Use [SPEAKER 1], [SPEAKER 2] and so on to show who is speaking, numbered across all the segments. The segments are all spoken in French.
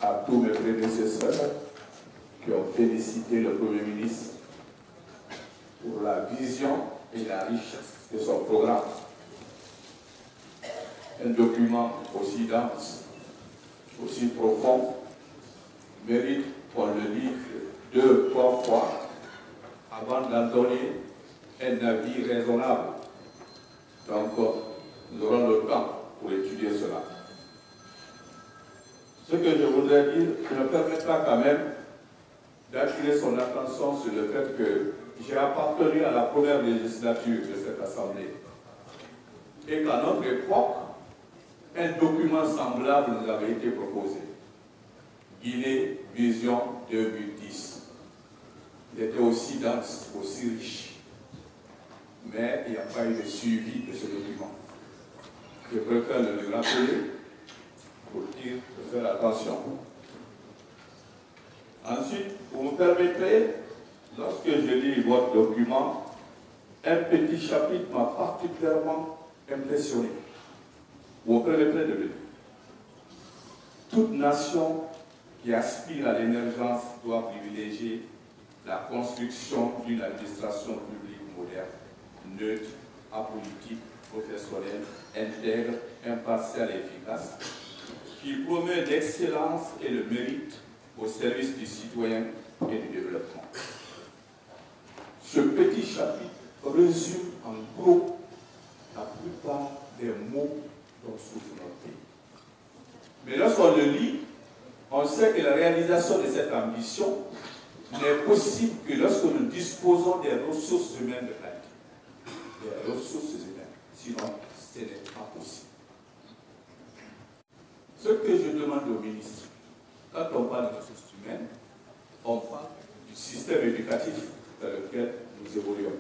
[SPEAKER 1] à tous mes prédécesseurs qui ont félicité le Premier ministre pour la vision et la richesse de son programme. Un document aussi dense, aussi profond, mérite qu'on le lise 2 ou 3 fois avant d'en donner un avis raisonnable. Donc, nous aurons le temps pour étudier cela. Ce que je voudrais dire me permettra quand même d'attirer son attention sur le fait que j'ai appartenu à la première législature de cette Assemblée et qu'à notre époque, un document semblable nous avait été proposé. Guinée Vision 2010. Il était aussi dense, aussi riche. Mais il n'y a pas eu de suivi de ce document. Je préfère le rappeler pour dire de faire attention. Ensuite, vous me permettrez, lorsque je lis votre document, un petit chapitre m'a particulièrement impressionné. Vous me permettrez de le lire. Toute nation qui aspire à l'émergence doit privilégier la construction d'une administration publique moderne, neutre, apolitique, professionnelle, intègre, impartiale et efficace, qui promeut l'excellence et le mérite au service du citoyen et du développement. Ce petit chapitre résume en gros la plupart des mots dont souffre notre pays. Mais lorsqu'on le lit, on sait que la réalisation de cette ambition n'est possible que lorsque nous disposons des ressources humaines de qualité. Des ressources humaines. Sinon, ce n'est pas possible. Ce que je demande au ministre, quand on parle de ressources humaines, on parle du système éducatif dans lequel nous évoluons.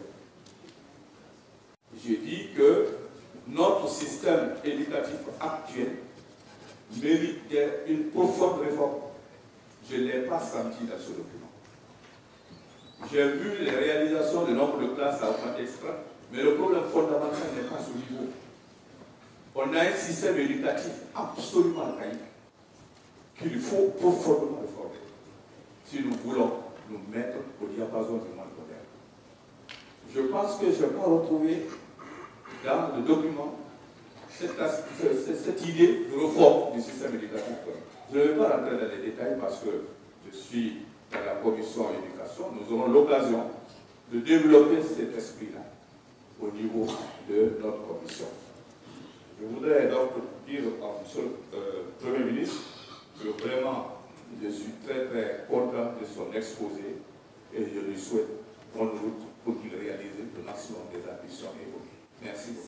[SPEAKER 1] Je dis que notre système éducatif actuel mérite une profonde réforme. Je ne l'ai pas senti dans ce document. J'ai vu les réalisations de nombre de classes à haute extra, mais le problème fondamental n'est pas ce niveau. On a un système éducatif absolument archaïque qu'il faut profondément réformer si nous voulons nous mettre au diapason du monde moderne. Je pense que je peux retrouver dans le document cette idée de réforme du système éducatif. Je ne vais pas rentrer dans les détails parce que je suis dans la commission éducation. Nous aurons l'occasion de développer cet esprit-là au niveau de notre commission. Je voudrais donc dire à M. le Premier ministre que vraiment je suis très très content de son exposé et je lui souhaite bonne route pour qu'il réalise le maximum des ambitions évoquées. Merci beaucoup.